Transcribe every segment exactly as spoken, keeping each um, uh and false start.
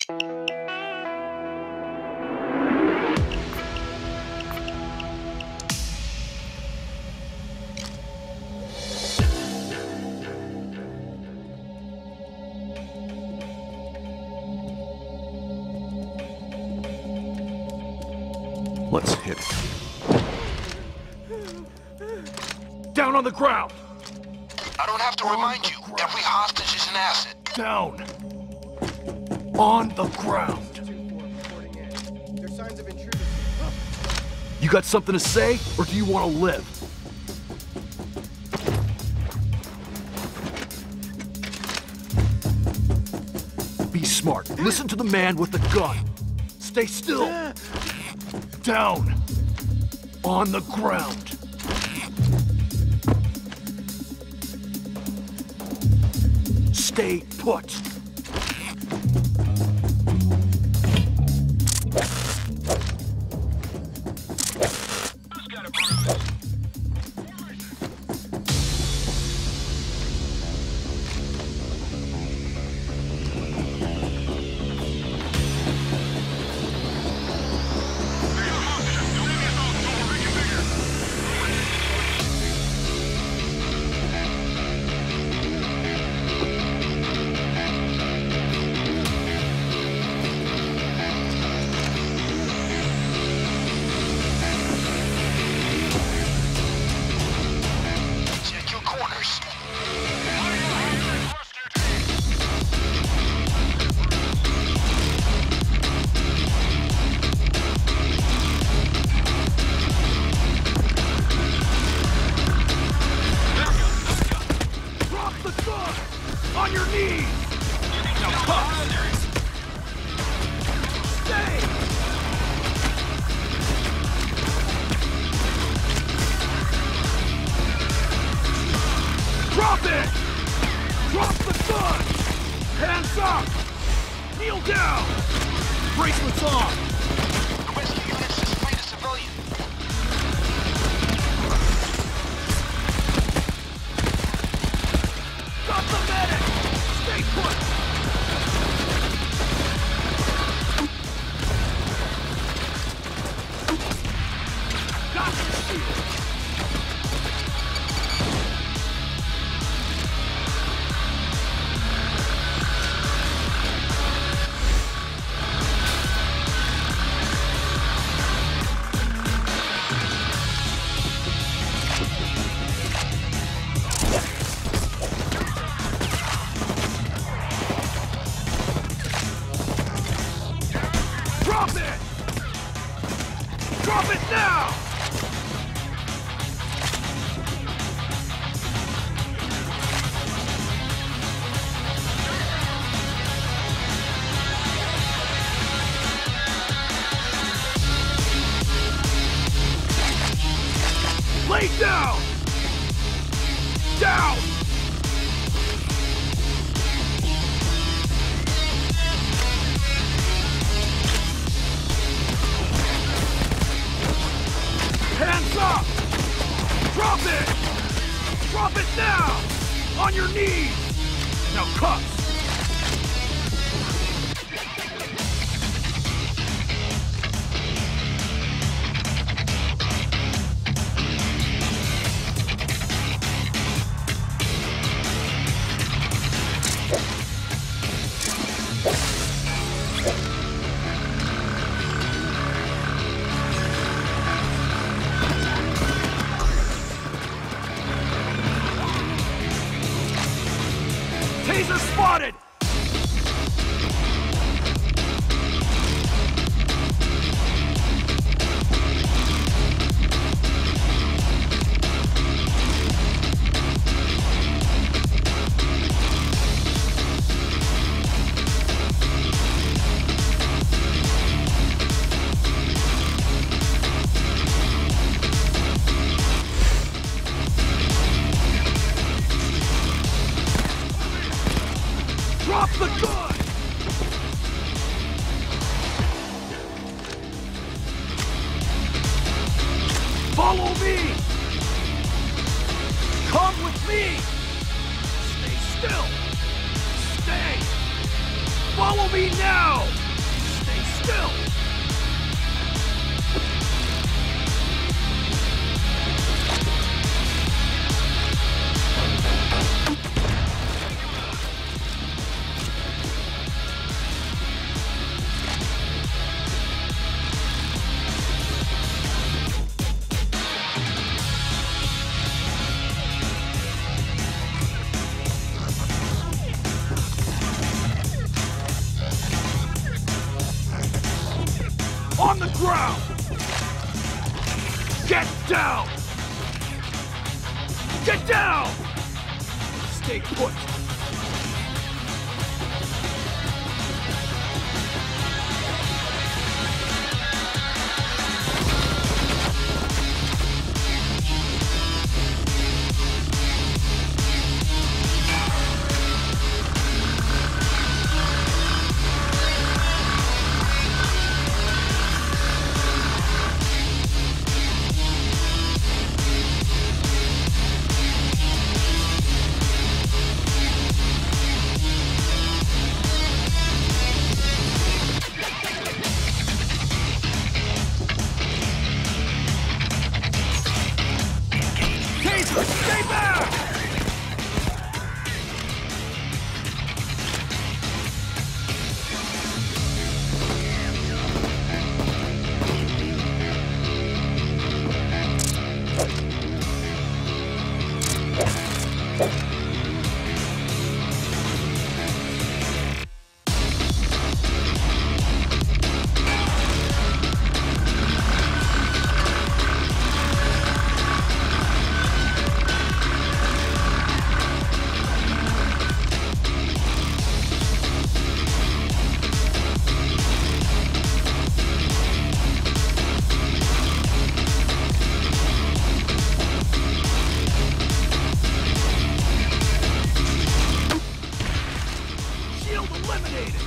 Let's hit it. Down on the ground! I don't have to remind you, every hostage is an asset. Down! On the ground! There's signs of intruders. You got something to say, or do you want to live? Be smart. Listen to the man with the gun. Stay still. Down. On the ground. Stay put. On your knees! Now puff! Stay! Drop it! Drop the gun! Hands up! Kneel down! Bracelets on! The rescue units just freed a civilian. Got the medic! Stay put! Got the shield! Drop it! Drop it now! Lay down! Down! Hands up! Drop it! Drop it now! On your knees! Now cuffs! Taser spotted! Drop the gun! Follow me! Come with me! Stay still! Stay! Follow me now! still! On the ground! Get down! Get down! Stay put! Stay back! Eliminated!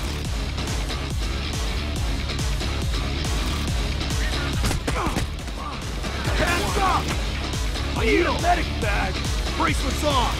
Hands up! I need a medic bag! Bracelets on!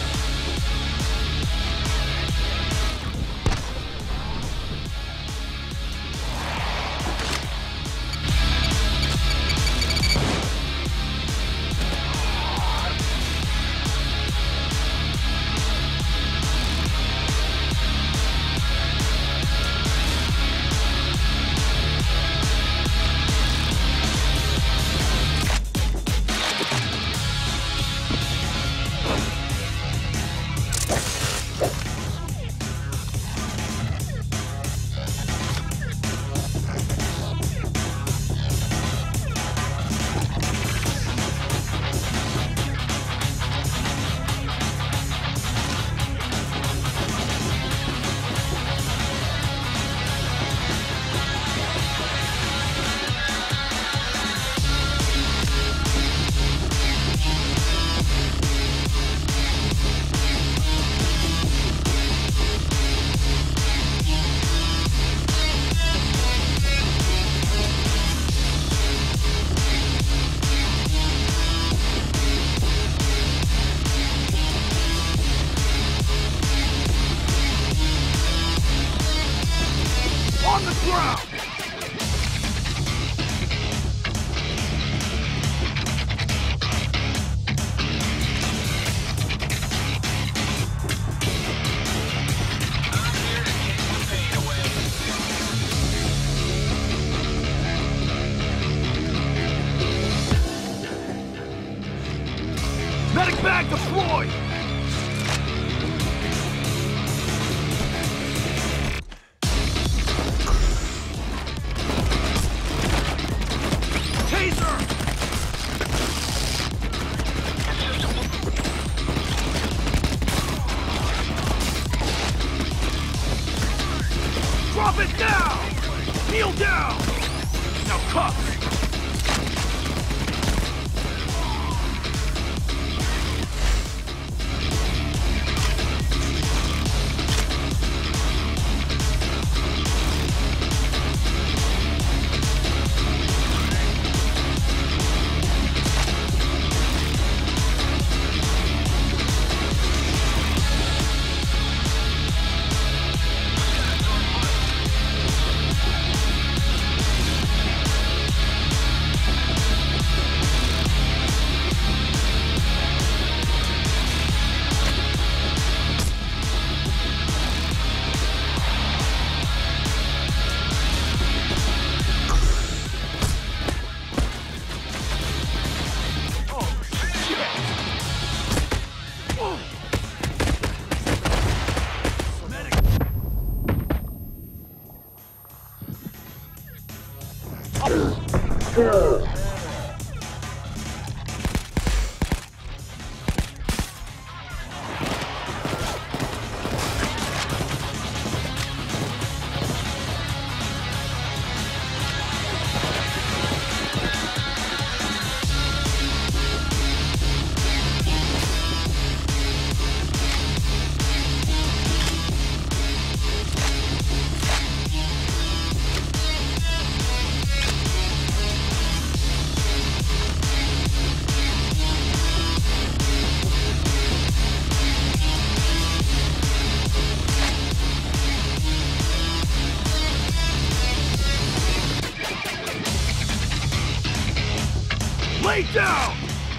On the ground! Medic bag deployed! Drop it down! Kneel down! Now cuff! Lay down!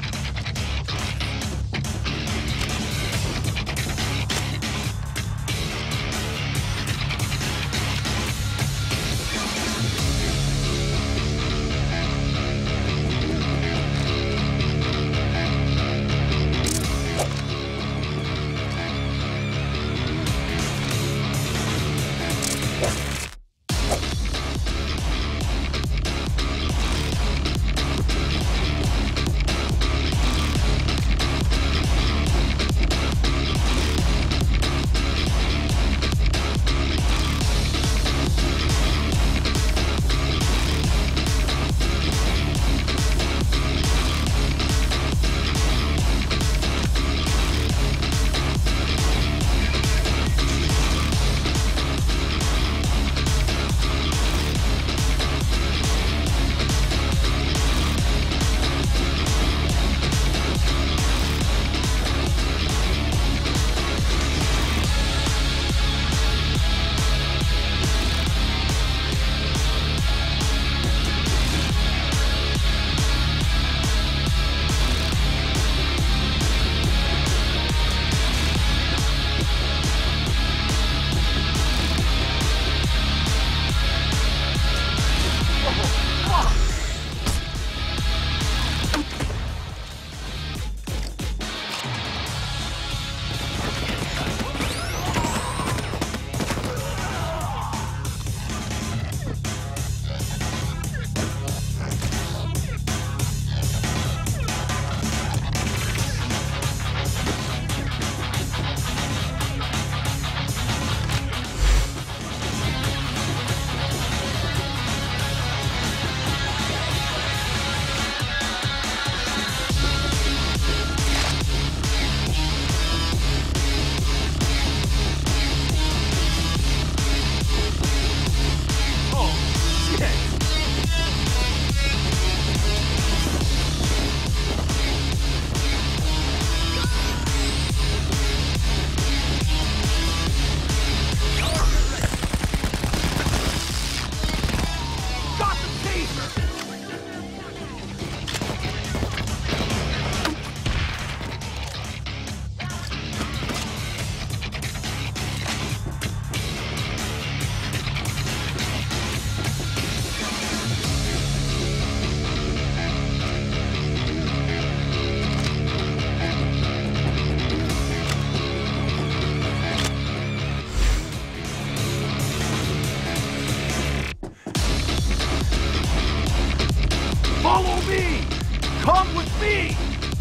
Follow me! Come with me!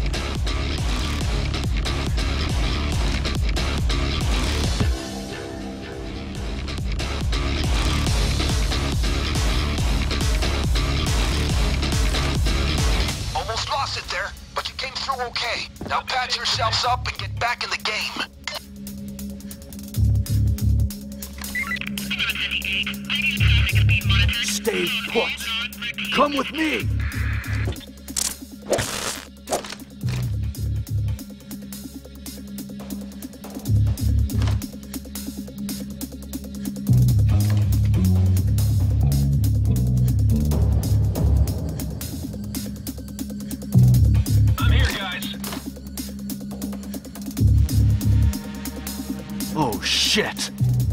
Almost lost it there, but you came through okay. Now patch yourselves up and get back in the game. Stay put! Come with me! I'm here, guys. Oh, shit!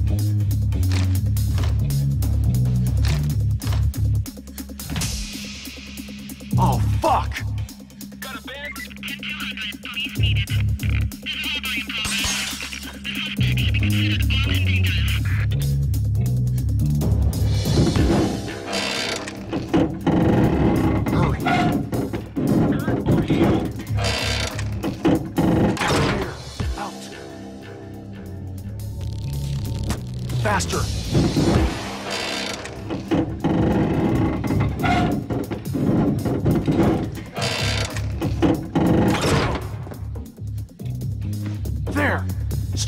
Oh, fuck! Got a band? Police needed. This is all very important. The suspect should be considered armed and dangerous.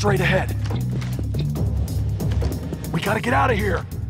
straight ahead. We gotta get out of here.